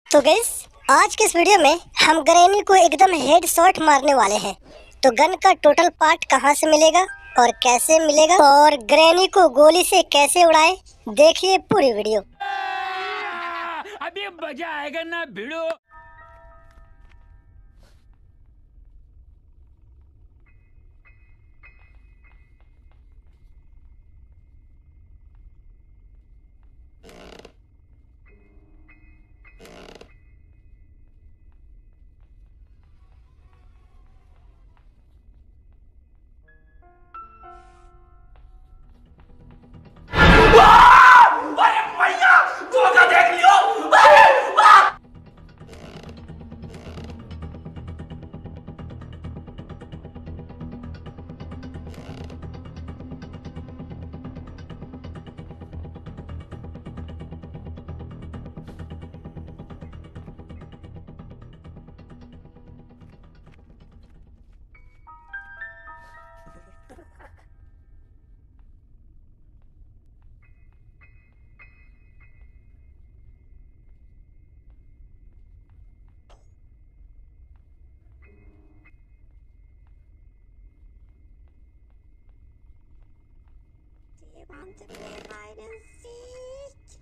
तो गाइस, आज के इस वीडियो में हम ग्रैनी को एकदम हेडशॉट मारने वाले हैं। तो गन का टोटल पार्ट कहां से मिलेगा और कैसे मिलेगा और ग्रैनी को गोली से कैसे उड़ाए, देखिए पूरी वीडियो। अभी मजा आएगा ना भिड़ो। अरे भैया धोखा देख लियो। Do you want to play hide and seek?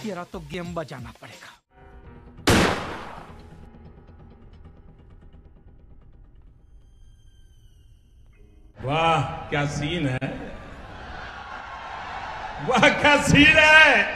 तेरा तो गेम बजाना पड़ेगा। वाह क्या सीन है, वाह क्या सीन है।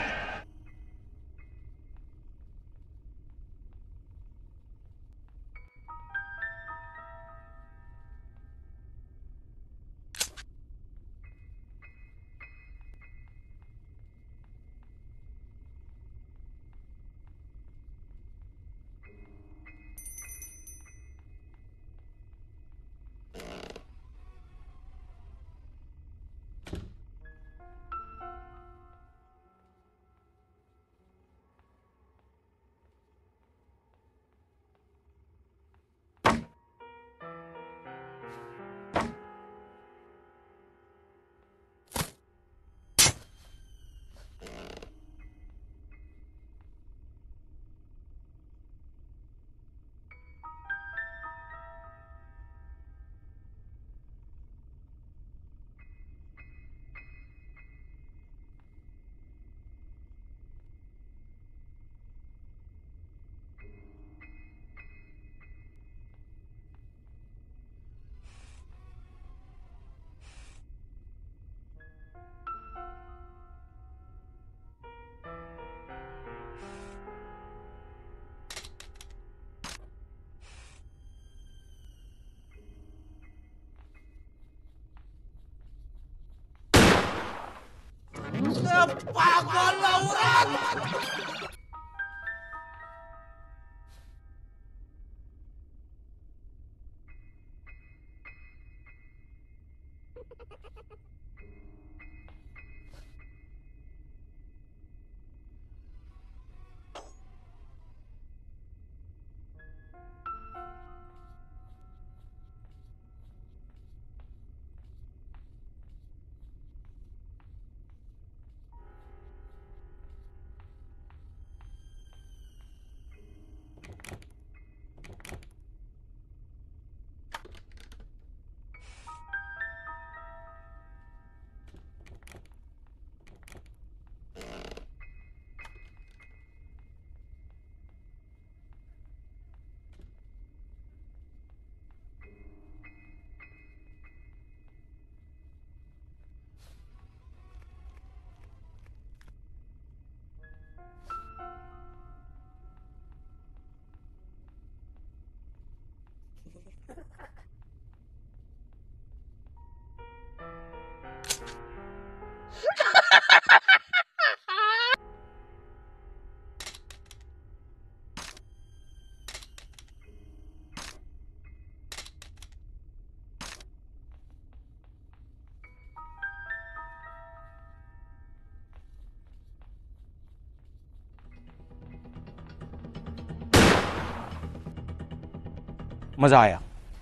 मजा आया,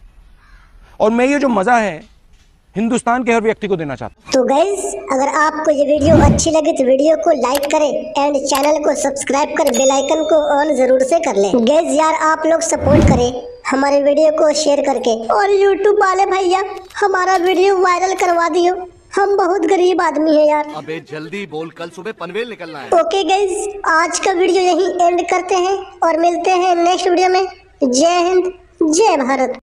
और मैं ये जो मजा है हिंदुस्तान के हर व्यक्ति को देना चाहता हूं। तो गाइस, अगर आपको ये वीडियो अच्छी लगी तो वीडियो को लाइक करें एंड चैनल को सब्सक्राइब कर बेल आइकन को ऑन जरूर से कर लें। गाइस यार, आप लोग सपोर्ट करें हमारे वीडियो को शेयर करके, और यूट्यूब वाले भैया हमारा वीडियो वायरल करवा दियो, हम बहुत गरीब आदमी है यार। अबे जल्दी बोल, कल सुबह पनवेल निकलना है। ओके गाइस, आज का वीडियो यहीं एंड करते हैं और मिलते हैं नेक्स्ट वीडियो में। जय हिंद, जय भारत।